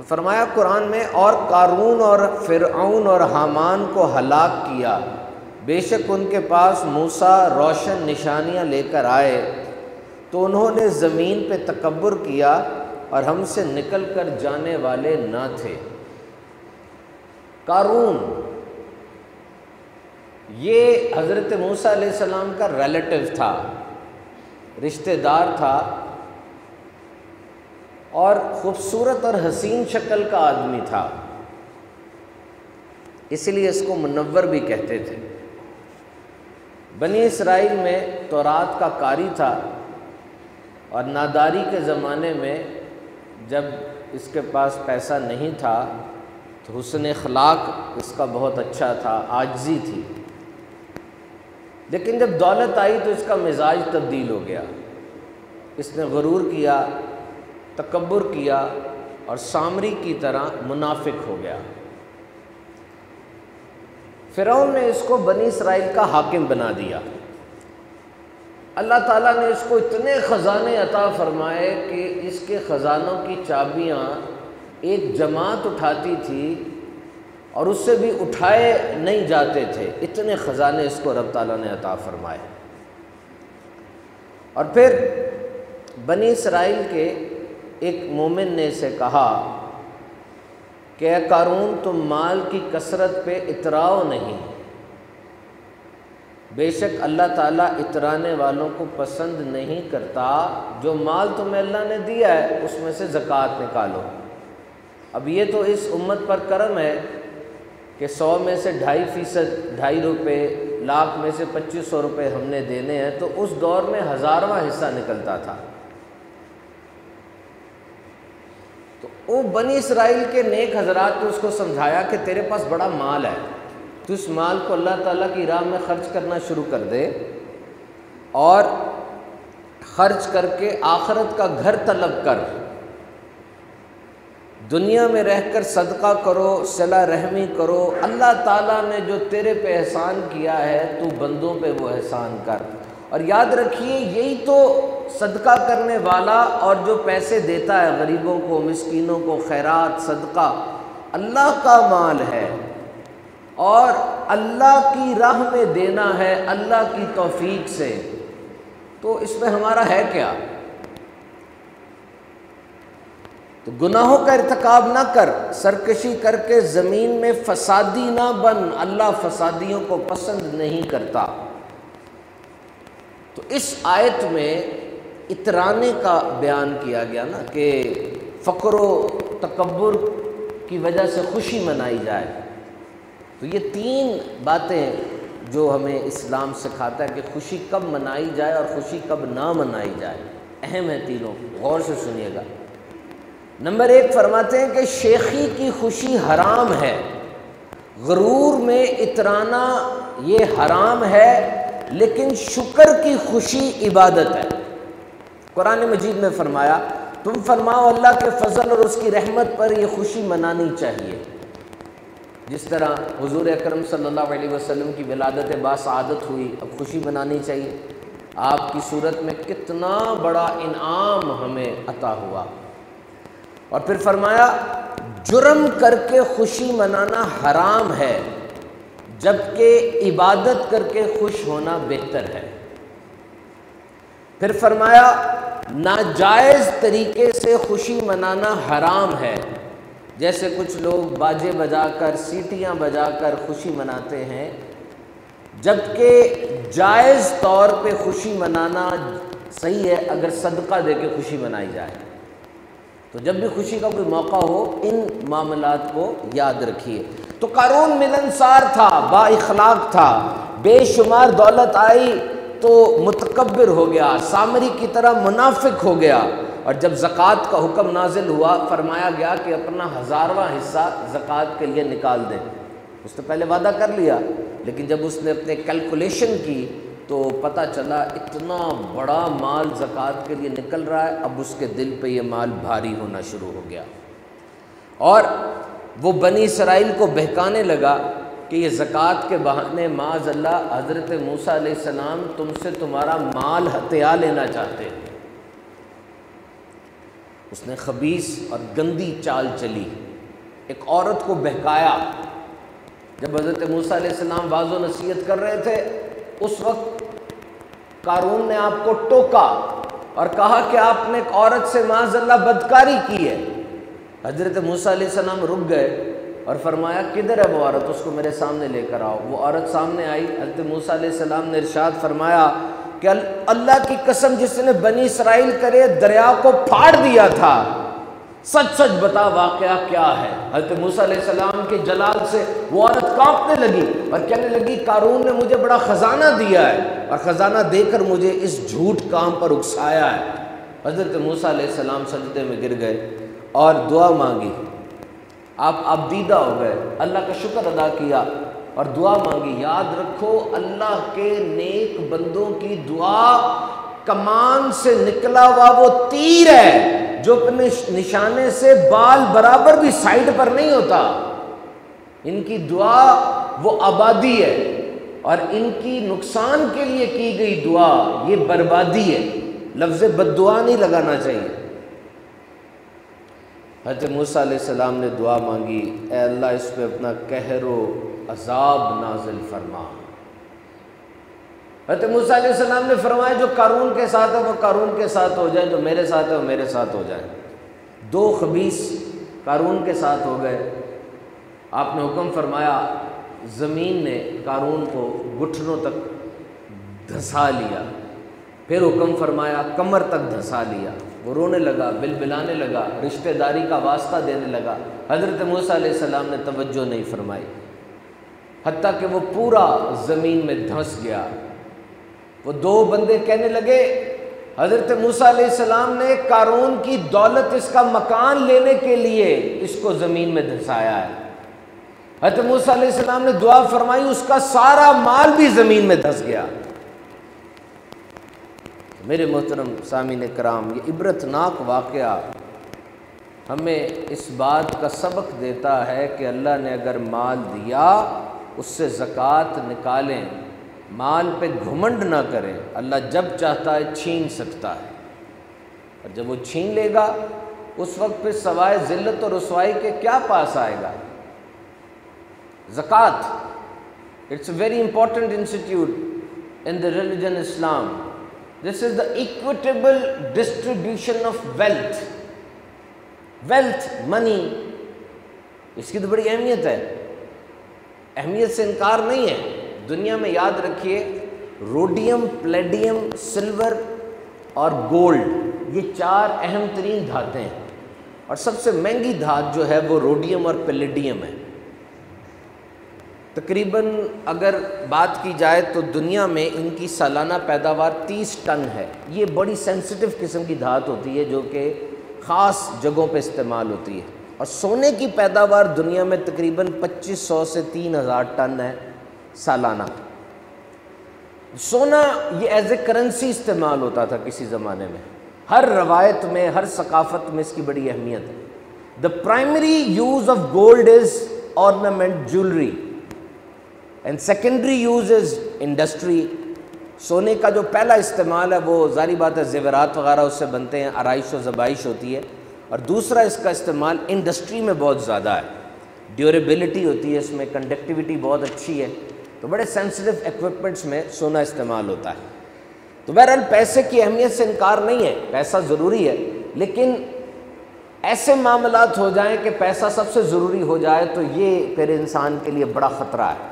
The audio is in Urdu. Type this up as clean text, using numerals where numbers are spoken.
تو فرمایا قرآن میں، اور قارون اور فرعون اور حامان کو ہلاک کیا، بے شک ان کے پاس موسیٰ روشن نشانیاں لے کر آئے تو انہوں نے زمین پہ تکبر کیا اور ہم سے نکل کر جانے والے نہ تھے۔ قارون یہ حضرت موسیٰ علیہ السلام کا ریلیٹو تھا، رشتہ دار تھا، اور خوبصورت اور حسین شکل کا آدمی تھا، اس لیے اس کو منور بھی کہتے تھے۔ بنی اسرائیل میں تورات کا قاری تھا، اور ناداری کے زمانے میں جب اس کے پاس پیسہ نہیں تھا تو حسن اخلاق اس کا بہت اچھا تھا، عاجزی تھی، لیکن جب دولت آئی تو اس کا مزاج تبدیل ہو گیا، اس نے غرور کیا، تکبر کیا، اور سامری کی طرح منافق ہو گیا۔ فرعون نے اس کو بنی اسرائیل کا حاکم بنا دیا۔ اللہ تعالیٰ نے اس کو اتنے خزانے عطا فرمائے کہ اس کے خزانوں کی چابیاں ایک جماعت اٹھاتی تھی اور اس سے بھی اٹھائے نہیں جاتے تھے، اتنے خزانے اس کو رب تعالیٰ نے عطا فرمائے۔ اور پھر بنی اسرائیل کے ایک مومن نے اسے کہا کہ اے قارون، تم مال کی کثرت پہ اتراؤ نہیں، بے شک اللہ تعالیٰ اترانے والوں کو پسند نہیں کرتا، جو مال تمہیں اللہ نے دیا ہے اس میں سے زکوٰۃ نکالو۔ اب یہ تو اس امت پر کرم ہے کہ 100 میں سے 2.5%، 2.5 روپے، لاکھ میں سے 2500 روپے ہم نے دینے ہیں، تو اس دور میں 1000واں حصہ نکلتا تھا۔ تو وہ بنی اسرائیل کے نیک حضرات نے اس کو سمجھایا کہ تیرے پاس بڑا مال ہے، تو اس مال کو اللہ تعالیٰ کی راہ میں خرچ کرنا شروع کر دے، اور خرچ کر کے آخرت کا گھر طلب کر، دنیا میں رہ کر صدقہ کرو، صلہ رحمی کرو، اللہ تعالیٰ نے جو تیرے پہ احسان کیا ہے تو بندوں پہ وہ احسان کر۔ اور یاد رکھیے، یہی تو صدقہ کرنے والا اور جو پیسے دیتا ہے غریبوں کو، مسکینوں کو، خیرات، صدقہ، اللہ کا مال ہے، اور اللہ کی راہ میں دینا ہے اللہ کی توفیق سے، تو اس میں ہمارا ہے کیا؟ تو گناہوں کا ارتکاب نہ کر، سرکشی کر کے زمین میں فسادی نہ بن، اللہ فسادیوں کو پسند نہیں کرتا۔ تو اس آیت میں اترانے کا بیان کیا گیا نا، کہ فقر و تکبر کی وجہ سے خوشی منائی جائے۔ تو یہ 3 باتیں جو ہمیں اسلام سکھاتا ہے کہ خوشی کب منائی جائے اور خوشی کب نہ منائی جائے، اہم ہے تینوں، غور سے سنیے گا۔ نمبر 1 فرماتے ہیں کہ شیخی کی خوشی حرام ہے، غرور میں اترانا یہ حرام ہے، لیکن شکر کی خوشی عبادت ہے۔ قرآن مجید میں فرمایا، تم فرماؤ اللہ کے فضل اور اس کی رحمت پر یہ خوشی منانی چاہیے۔ جس طرح حضور اکرم صلی اللہ علیہ وسلم کی ولادت باسعادت ہوئی، اب خوشی منانی چاہیے۔ آپ کی صورت میں کتنا بڑا انعام ہمیں عطا ہوا۔ اور پھر فرمایا، جرم کر کے خوشی منانا حرام ہے، جبکہ عبادت کر کے خوش ہونا بہتر ہے۔ پھر فرمایا، ناجائز طریقے سے خوشی منانا حرام ہے، جیسے کچھ لوگ باجے بجا کر، سیٹیاں بجا کر خوشی مناتے ہیں، جبکہ جائز طور پہ خوشی منانا صحیح ہے اگر صدقہ دے کے خوشی منائی جائے۔ تو جب بھی خوشی کا کوئی موقع ہو ان معاملات کو یاد رکھیے۔ تو قارون ملنسار تھا، با اخلاق تھا، بے شمار دولت آئی تو متکبر ہو گیا، سامری کی طرح منافق ہو گیا، اور جب زکوٰۃ کا حکم نازل ہوا فرمایا گیا کہ اپنا 1000واں حصہ زکوٰۃ کے لیے نکال دے۔ اس نے پہلے وعدہ کر لیا، لیکن جب اس نے اپنے کیلکولیشن کی تو پتہ چلا اتنا بڑا مال زکوٰۃ کے لیے نکل رہا ہے، اب اس کے دل پہ یہ مال بھاری ہونا شروع ہو گیا، اور وہ بنی اسرائیل کو بہکانے لگا کہ یہ زکوٰۃ کے بہانے معاذ اللہ حضرت موسیٰ علیہ السلام تم سے تمہارا مال ہتھیا لینا چاہتے ہیں۔ اس نے خبیث اور گندی چال چلی، ایک عورت کو بہکایا۔ جب حضرت موسیٰ علیہ السلام واعظ و نصیحت کر رہے تھے، اس وقت قارون نے آپ کو ٹوکا اور کہا کہ آپ نے ایک عورت سے معاذ اللہ بدکاری کی ہے۔ حضرت موسیٰ علیہ السلام رک گئے اور فرمایا کدھر ہے وہ عورت، اس کو میرے سامنے لے کر آؤ۔ وہ عورت سامنے آئی۔ حضرت موسیٰ علیہ السلام نے ارشاد فرمایا کہ اللہ کی قسم جس نے بنی اسرائیل کرے دریا کو پھاڑ دیا تھا، سچ سچ بتا واقعہ کیا ہے۔ حضرت موسیٰ علیہ السلام کے جلال سے وہ عورت کانپنے لگی اور کہنے لگی قارون نے مجھے بڑا خزانہ دیا ہے اور خزانہ دے کر مجھے اس جھوٹ کام پر اکسایا ہے۔ حضرت موسیٰ علیہ السلام سجدے میں گر گئے اور دعا مانگی۔ آپ دیدہ ہو گئے، اللہ کا شکر ادا کیا اور دعا مانگی۔ یاد رکھو اللہ کے نیک بندوں کی دعا کمان سے نکلا ہوا وہ تیر ہے جو اپنے نشانے سے بال برابر بھی سائڈ پر نہیں ہوتا۔ ان کی دعا وہ آبادی ہے اور ان کی نقصان کے لیے کی گئی دعا یہ بربادی ہے۔ لفظ بد دعا نہیں لگانا چاہیے۔ حضرت موسیٰ علیہ السلام نے دعا مانگی، اے اللہ اس پہ اپنا قہر و عذاب نازل فرما۔ حضرت موسیٰ علیہ السلام نے فرمایا جو قارون کے ساتھ ہے وہ قارون کے ساتھ ہو جائے، جو میرے ساتھ ہے وہ میرے ساتھ ہو جائے۔ دو خبیث قارون کے ساتھ ہو گئے۔ آپ نے حکم فرمایا، زمین نے قارون کو گھٹنوں تک دھسا لیا، پھر حکم فرمایا کمر تک دھسا لیا۔ وہ رونے لگا، بلبلانے لگا، رشتہ داری کا واسطہ دینے لگا۔ حضرت موسیٰ علیہ السلام نے توجہ نہیں فرمائی، حتیٰ کہ وہ پورا زمین میں دھنس گیا۔ وہ دو بندے کہنے لگے حضرت موسیٰ علیہ السلام نے قارون کی دولت اس کا مکان لینے کے لیے اس کو زمین میں دھسایا ہے۔ حضرت موسیٰ علیہ السلام نے دعا فرمائی، اس کا سارا مال بھی زمین میں دھس گیا۔ میرے محترم سامعین کرام، یہ عبرتناک واقعہ ہمیں اس بات کا سبق دیتا ہے کہ اللہ نے اگر مال دیا اس سے زکوٰۃ نکالیں، مال پہ گھمنڈ نہ کریں۔ اللہ جب چاہتا ہے چھین سکتا ہے، اور جب وہ چھین لے گا اس وقت پھر سوائے ذلت اور رسوائی کے کیا پاس آئے گا۔ Zakat it's a very important institute in the religion Islam. This is the equitable distribution of wealth. Wealth, money، اس کی تو بڑی اہمیت ہے، اہمیت سے انکار نہیں ہے۔ دنیا میں یاد رکھیے روڈیم، پلیڈیم، سلور اور گولڈ، یہ چار اہم ترین دھاتیں ہیں، اور سب سے مہنگی دھات جو ہے وہ روڈیم اور پلیڈیم ہے۔ تقریباً اگر بات کی جائے تو دنیا میں ان کی سالانہ پیداوار 30 ٹن ہے۔ یہ بڑی سینسٹیو قسم کی دھات ہوتی ہے جو کہ خاص جگہوں پہ استعمال ہوتی ہے، اور سونے کی پیداوار دنیا میں تقریباً 2500 سے 3000 ٹن ہے سالانہ۔ سونا یہ ایز اے کرنسی استعمال ہوتا تھا کسی زمانے میں، ہر روایت میں، ہر ثقافت میں اس کی بڑی اہمیت ہے۔ The primary use of gold is ornament jewelry and secondary use is industry۔ سونے کا جو پہلا استعمال ہے وہ ظاہری بات ہے زیورات وغیرہ اس سے بنتے ہیں، آرائش و زبائش ہوتی ہے، اور دوسرا اس کا استعمال انڈسٹری میں بہت زیادہ ہے، ڈیوریبلٹی ہوتی ہے اس میں، کنڈکٹیوٹی بہت اچھی ہے، تو بڑے سینسٹیو ایکوپمنٹس میں سونا استعمال ہوتا ہے۔ تو بہرحال پیسے کی اہمیت سے انکار نہیں ہے، پیسہ ضروری ہے، لیکن ایسے معاملات ہو جائیں کہ پیسہ سب سے ضروری ہو جائے تو یہ پھر انسان کے لیے بڑا خطرہ ہے۔